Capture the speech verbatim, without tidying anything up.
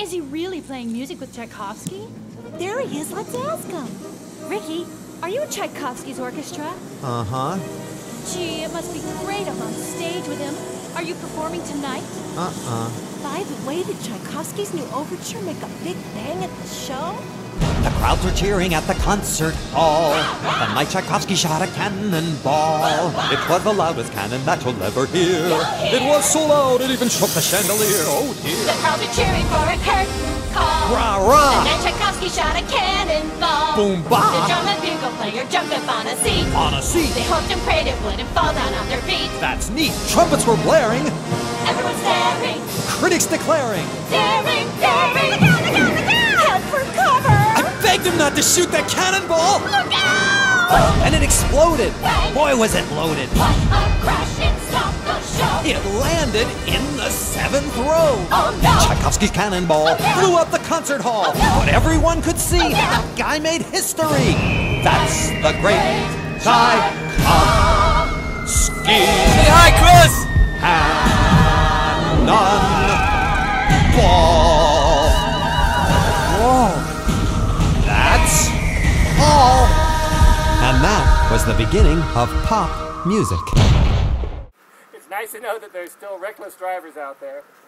Is he really playing music with Tchaikovsky? There he is, let's ask him. Ricky, are you in Tchaikovsky's orchestra? Uh-huh. Gee, it must be great up on stage with him. Are you performing tonight? Uh-uh. By the way, did Tchaikovsky's new overture make a big bang at the show? The crowds were cheering at the concert hall. The night Tchaikovsky shot a cannonball. It was the loudest cannon that you'll ever hear. It was so loud it even shook the chandelier. Oh dear. The crowd were cheering for a curtain call. Rah, rah. And then Tchaikovsky shot a cannonball. Boom, bah. The drum and bugle player jumped up on a seat. On a seat. They hoped and prayed it wouldn't fall down on their feet. That's neat. Trumpets were blaring. Everyone's staring, Critics declaring. daring, daring. Look out, look out, look out! Head for cover! I begged him not to shoot that cannonball. Look out! And it exploded. Bang. Boy, was it loaded. What a crash, it stopped the show. It landed in the seventh row. Oh no! Tchaikovsky's cannonball blew up the concert hall. But everyone could see that guy made history. That's the great Tchaikovsky. Say hi, Chris! Cannonball. Whoa. That's all. And that was the beginning of pop music. It's nice to know that there's still reckless drivers out there.